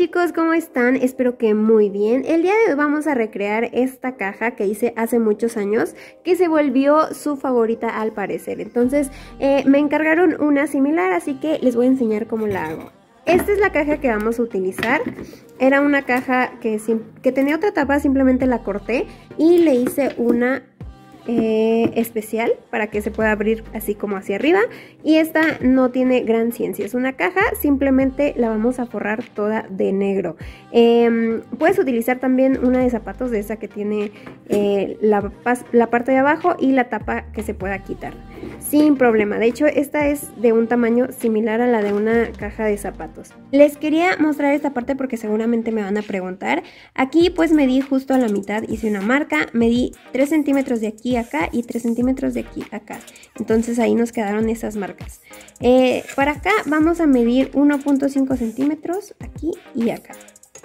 chicos, ¿cómo están? Espero que muy bien. El día de hoy vamos a recrear esta caja que hice hace muchos años, que se volvió su favorita al parecer. Entonces me encargaron una similar, así que les voy a enseñar cómo la hago. Esta es la caja que vamos a utilizar. Era una caja que tenía otra tapa, simplemente la corté y le hice una especial para que se pueda abrir así como hacia arriba, y esta no tiene gran ciencia, es una caja, simplemente la vamos a forrar toda de negro. Puedes utilizar también una de zapatos, de esa que tiene la parte de abajo y la tapa que se pueda quitar sin problema. De hecho, esta es de un tamaño similar a la de una caja de zapatos. Les quería mostrar esta parte porque seguramente me van a preguntar. Aquí pues medí justo a la mitad, hice una marca, medí 3 centímetros de aquí a acá y 3 centímetros de aquí a acá. Entonces ahí nos quedaron esas marcas. Para acá vamos a medir 1.5 centímetros aquí y acá.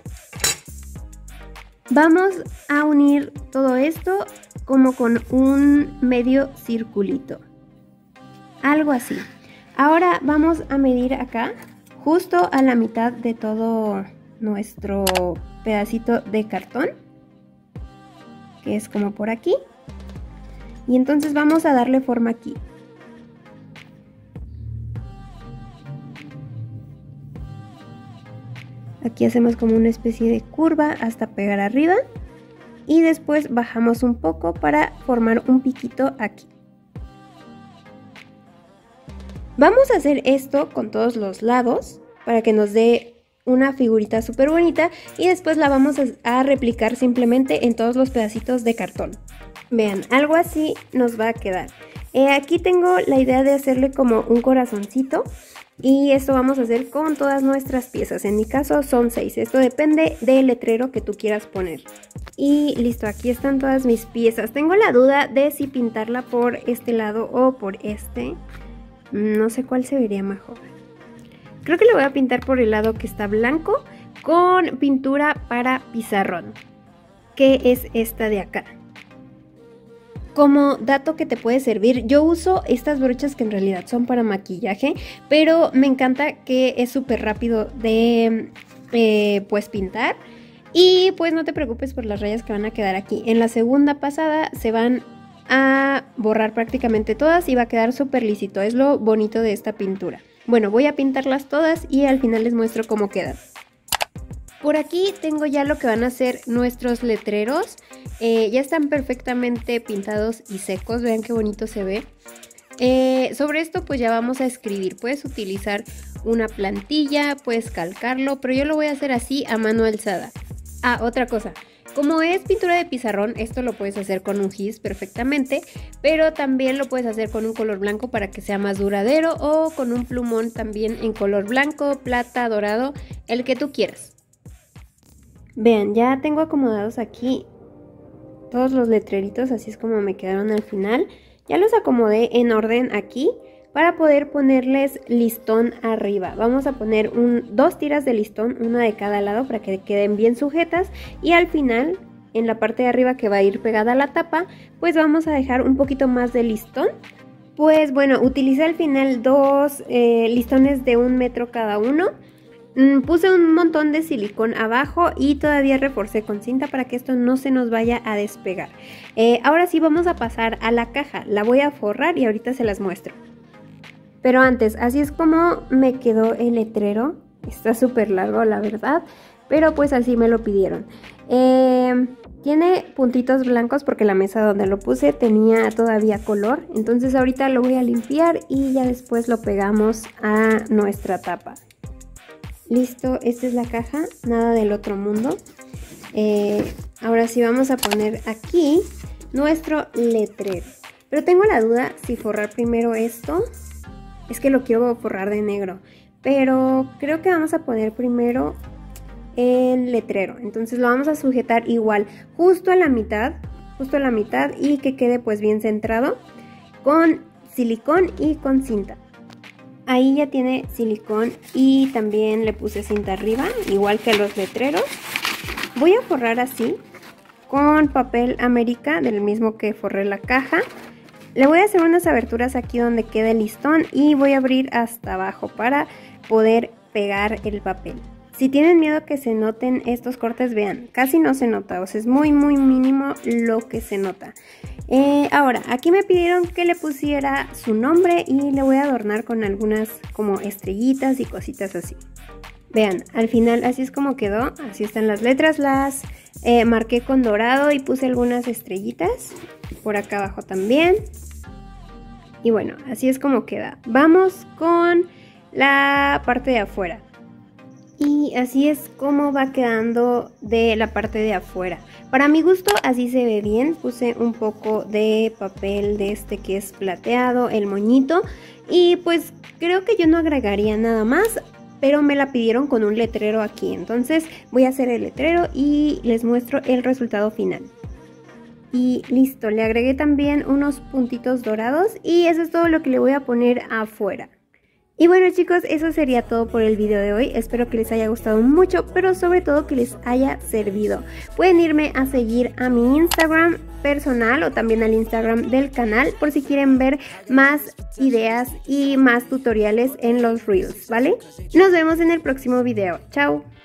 Vamos a unir todo esto como con un medio circulito. Algo así. Ahora vamos a medir acá, justo a la mitad de todo nuestro pedacito de cartón, que es como por aquí. Y entonces vamos a darle forma aquí. Aquí hacemos como una especie de curva hasta pegar arriba. Y después bajamos un poco para formar un piquito aquí. Vamos a hacer esto con todos los lados para que nos dé una figurita súper bonita, y después la vamos a replicar simplemente en todos los pedacitos de cartón. Vean, algo así nos va a quedar. Aquí tengo la idea de hacerle como un corazoncito, y esto vamos a hacer con todas nuestras piezas. En mi caso son 6, esto depende del letrero que tú quieras poner. Y listo, aquí están todas mis piezas. Tengo la duda de si pintarla por este lado o por este. No sé cuál se vería mejor. Creo que le voy a pintar por el lado que está blanco con pintura para pizarrón, que es esta de acá. Como dato que te puede servir, yo uso estas brochas que en realidad son para maquillaje, pero me encanta que es súper rápido de pues pintar. Y pues no te preocupes por las rayas que van a quedar aquí. En la segunda pasada se van a borrar prácticamente todas y va a quedar súper lisito. Es lo bonito de esta pintura. Bueno, voy a pintarlas todas y al final les muestro cómo quedan. Por aquí tengo ya lo que van a ser nuestros letreros. Ya están perfectamente pintados y secos. Vean qué bonito se ve. Sobre esto pues ya vamos a escribir. Puedes utilizar una plantilla, puedes calcarlo, pero yo lo voy a hacer así a mano alzada. Ah, otra cosa. Como es pintura de pizarrón, esto lo puedes hacer con un gis perfectamente, pero también lo puedes hacer con un color blanco para que sea más duradero, o con un plumón también en color blanco, plata, dorado, el que tú quieras. Vean, ya tengo acomodados aquí todos los letreritos, así es como me quedaron al final. Ya los acomodé en orden aquí para poder ponerles listón arriba. Vamos a poner 2 tiras de listón, una de cada lado, para que queden bien sujetas, y al final, en la parte de arriba que va a ir pegada a la tapa, pues vamos a dejar un poquito más de listón. Pues bueno, utilicé al final 2 listones de 1 metro cada uno. Puse un montón de silicón abajo y todavía reforcé con cinta para que esto no se nos vaya a despegar. Ahora sí vamos a pasar a la caja. La voy a forrar y ahorita se las muestro. Pero antes, así es como me quedó el letrero. Está súper largo, la verdad, pero pues así me lo pidieron. Tiene puntitos blancos porque la mesa donde lo puse tenía todavía color. Entonces ahorita lo voy a limpiar y ya después lo pegamos a nuestra tapa. Listo, esta es la caja, nada del otro mundo. Ahora sí vamos a poner aquí nuestro letrero. Pero tengo la duda si forrar primero esto. Es que lo quiero forrar de negro, pero creo que vamos a poner primero el letrero. Entonces lo vamos a sujetar igual, justo a la mitad, y que quede pues bien centrado con silicón y con cinta. Ahí ya tiene silicón y también le puse cinta arriba, igual que los letreros. Voy a forrar así con papel América, del mismo que forré la caja. Le voy a hacer unas aberturas aquí donde quede el listón y voy a abrir hasta abajo para poder pegar el papel. Si tienen miedo que se noten estos cortes, vean, casi no se nota, o sea, es muy mínimo lo que se nota. Ahora, aquí me pidieron que le pusiera su nombre y le voy a adornar con algunas como estrellitas y cositas así. Vean, al final así es como quedó, así están las letras, las marqué con dorado y puse algunas estrellitas por acá abajo también. Y bueno, así es como queda. Vamos con la parte de afuera. Y así es como va quedando de la parte de afuera. Para mi gusto así se ve bien. Puse un poco de papel de este que es plateado, el moñito. Y pues creo que yo no agregaría nada más, pero me la pidieron con un letrero aquí. Entonces voy a hacer el letrero y les muestro el resultado final. Y listo, le agregué también unos puntitos dorados y eso es todo lo que le voy a poner afuera. Y bueno chicos, eso sería todo por el video de hoy. Espero que les haya gustado mucho, pero sobre todo que les haya servido. Pueden irme a seguir a mi Instagram personal o también al Instagram del canal por si quieren ver más ideas y más tutoriales en los Reels, ¿vale? Nos vemos en el próximo video. ¡Chao!